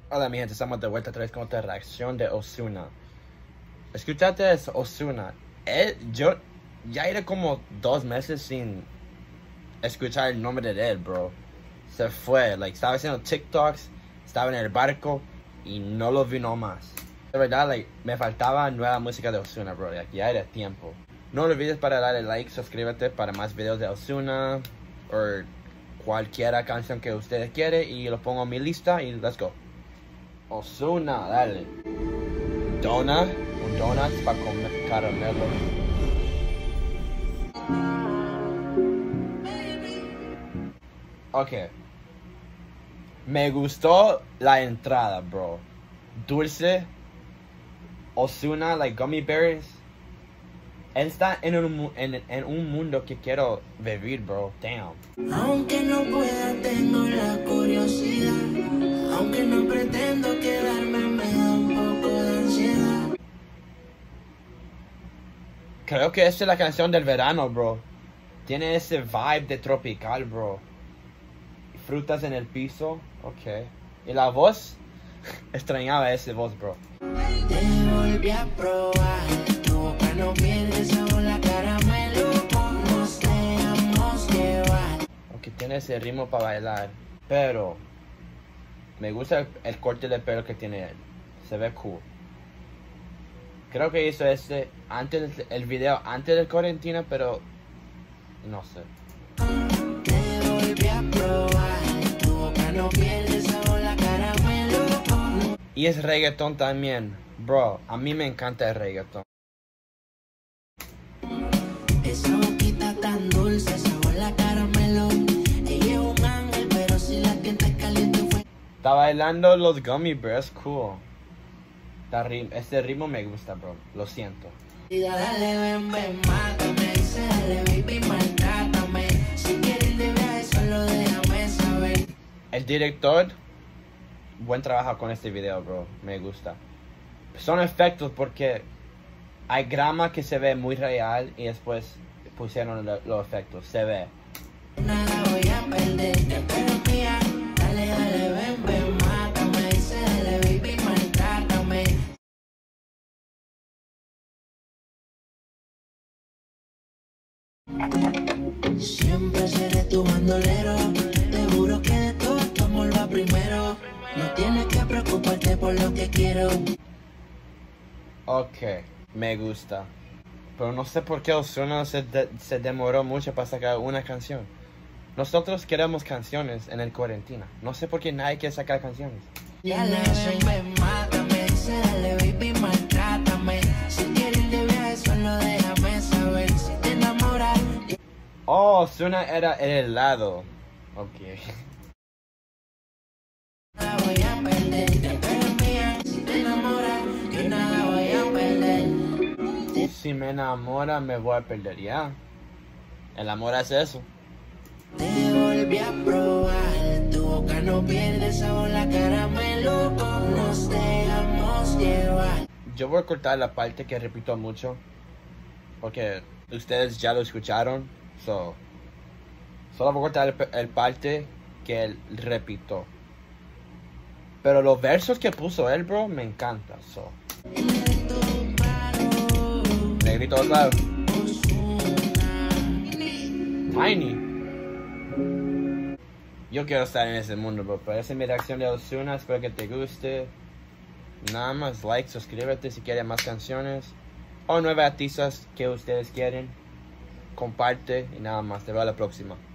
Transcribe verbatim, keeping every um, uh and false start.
Hola mi gente, estamos de vuelta otra vez con otra reacción de Ozuna. Escúchate eso, Ozuna. Él, yo ya era como dos meses sin escuchar el nombre de él, bro. Se fue, like, estaba haciendo TikToks, estaba en el barco y no lo vi nomás. De verdad, like, me faltaba nueva música de Ozuna, bro. Like, ya era tiempo. No olvides para darle like, suscríbete para más videos de Ozuna o cualquier canción que ustedes quieran y lo pongo en mi lista y let's go. Ozuna, dale. Donut, un donut para comer caramelo. Ok. Me gustó la entrada, bro. Dulce. Ozuna, like gummy berries. Él está en un, en, en un mundo que quiero vivir, bro. Damn. Aunque no pueda, tengo la curiosidad. Aunque no pretendo quedarme, me da un poco de ansiedad. Creo que esa es la canción del verano, bro. Tiene ese vibe de tropical, bro. Frutas en el piso. Ok. Y la voz. Extrañaba esa voz, bro. Te volví a probar. Tu boca no pierde sabor, la caramelo. Nos dejamos llevar. Aunque tiene ese ritmo para bailar. Pero me gusta el, el corte de pelo que tiene él. Se ve cool. Creo que hizo este antes del el video antes de cuarentena, pero no sé. Te volví a probar. Tu boca no pierde sabor, la caramelo. Y es reggaetón también. Bro, a mí me encanta el reggaetón. Esa boquita tan dulce, sabor la caramelo. Ella es un ángel, pero si la tienta es caliente fue. Está bailando los gummy bears, cool. Está rim este ritmo me gusta, bro. Lo siento. Y dale, ven, ven, mátame. Dice, dale, baby, maltrátame. Si quieres ir de viaje, solo déjame saber. El director, buen trabajo con este video, bro. Me gusta. Son efectos porque hay grama que se ve muy real y después pusieron lo, los efectos. Se ve. Nada voy a perder, te espero mía. Dale, dale, ven, ven, mátame. Dice, dale, baby, maltrátame. Siempre seré tu bandolero. Te juro que de todo tu amor va primero. No tienes que preocuparte por lo que quiero. Ok, me gusta. Pero no sé por qué Ozuna se, de se demoró mucho para sacar una canción. Nosotros queremos canciones en el cuarentena. No sé por qué nadie quiere sacar canciones. Dale, ven, ven, mátame. Dice, dale, baby, maltrátame. Si quieres ir de viaje, solo déjame saber. Si te enamoras. Oh, Ozuna era el helado. Ok. Nada voy a perder, te espero mía. Si te enamoras, yo nada voy a perder. Si me enamora, me voy a perder, ya. El amor hace eso. Te volví a probar, tu boca no pierde sabor, la caramelo. Nos dejamos llevar. Yo voy a cortar la parte que repito mucho. Porque ustedes ya lo escucharon. So, solo voy a cortar el, el parte que él repito. Pero los versos que puso él, bro, me encanta. So. Negrito claro. Tiny. Yo quiero estar en ese mundo, bro. Pero esa es mi reacción de Ozuna. Espero que te guste. Nada más like, suscríbete si quieres más canciones. O nuevas artistas que ustedes quieren. Comparte y nada más. Te veo a la próxima.